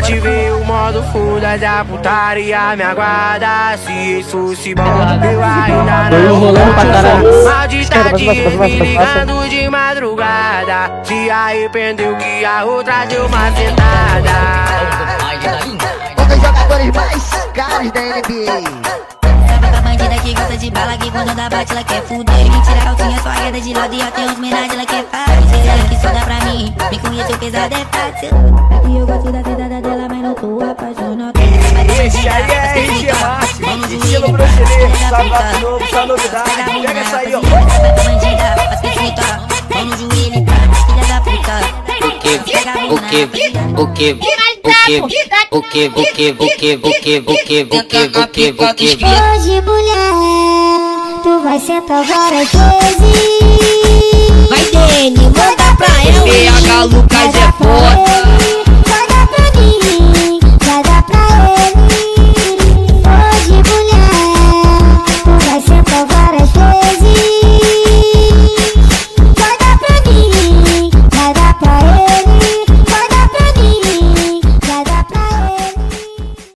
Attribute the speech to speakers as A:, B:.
A: Ativei o modo foda da putaria, me aguarda. Se isso se bom, eu ainda não
B: rolando pra caralho.
A: Maldita dia me ligando de madrugada. Se arrependeu que a outra deu uma sentada.
C: Um dos jogadores mais caros da NBA.
D: Sabe a bandida que gosta de bala, que quando dá bate ela quer fuder. Me tira a calcinha, sua queda de lado e até uns homenagem ela quer fazer. Ela que só dá pra mim, me conhece o pesado é fácil. E eu gosto da sentada dela, mas não tô apaixonado.
E: Esse aí é RG Márcio, estilo brasileiro, sapato novo, só novidade. Pega essa aí, ó.
D: Bandida, faz que frita, mão no joelho, filha da puta.
F: Hoje, mulher, tu vai sentar várias vezes.
G: Vai, Dene, manda pra ela. PH Lucas é foda.